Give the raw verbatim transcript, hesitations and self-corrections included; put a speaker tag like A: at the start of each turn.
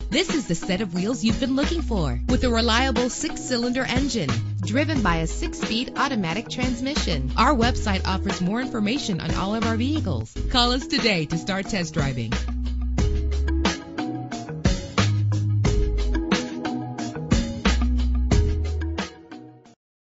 A: This is the set of wheels you've been looking for, with a reliable six-cylinder engine driven by a six-speed automatic transmission. Our website offers more information on all of our vehicles. Call us today to start test driving.